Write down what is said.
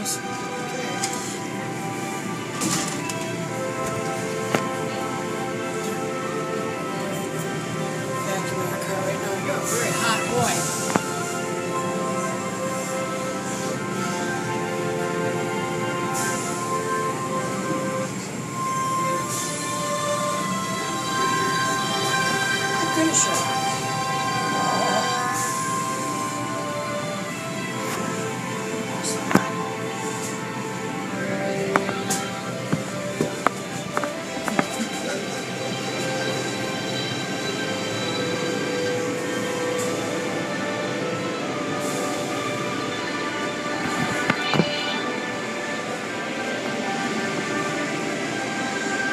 Thomas. Vacuum our car right now. You're a very hot boy. Finish her.